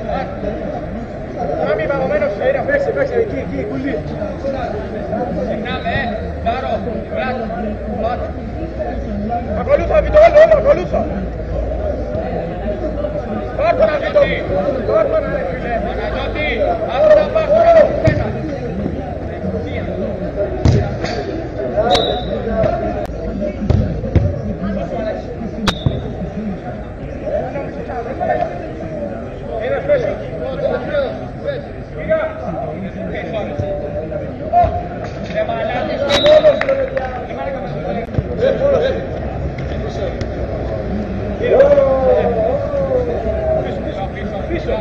Μάμι παγωμένος αέρα, παίξε, εκεί, κουλί. Ξεκινάμε, Κάρο, Βράτο, Πάτο. Ακολούθα, Βιτό, όλο, ακολούθα. Πάρ' τον Βιτό, πάρ' τον ρε φίλε. Παναγιώτη, αυτό να πάρ' τον ρε φίλε. Ένα φέσο. Πήγα. Σε μαλάτες όλος. Πίσω.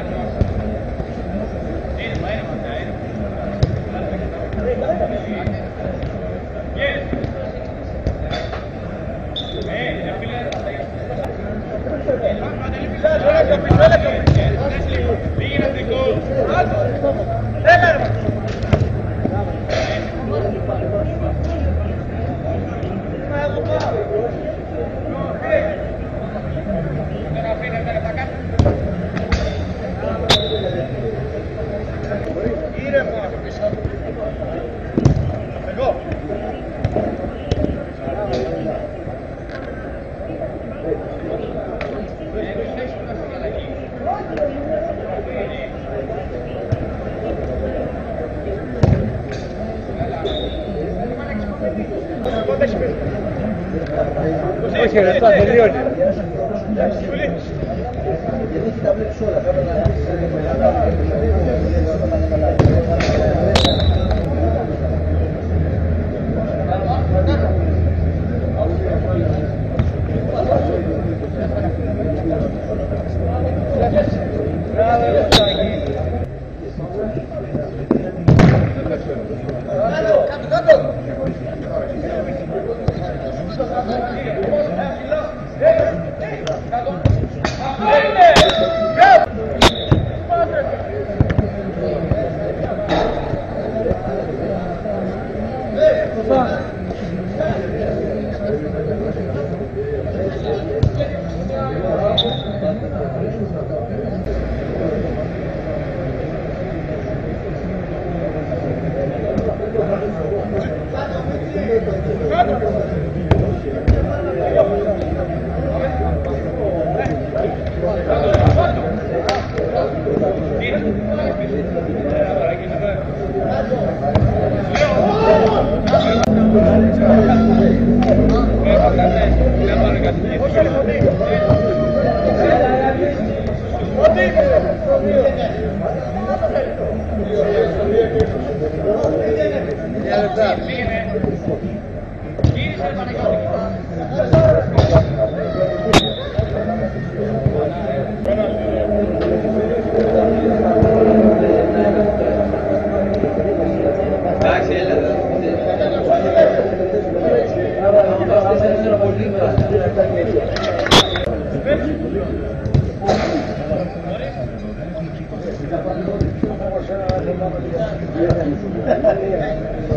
Όχι ρε, θα τελειώνει. Γιατί τα βλέπεις όλα.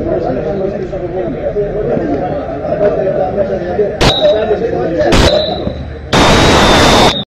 Gracias.